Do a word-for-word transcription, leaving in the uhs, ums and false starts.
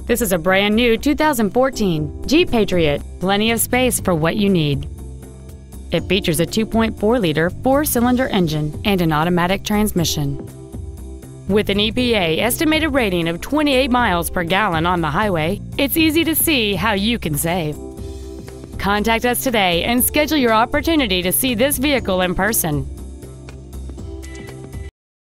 This is a brand new two thousand fourteen Jeep Patriot. Plenty of space for what you need. It features a two point four liter four-cylinder engine and an automatic transmission. With an E P A estimated rating of twenty-eight miles per gallon on the highway, it's easy to see how you can save. Contact us today and schedule your opportunity to see this vehicle in person.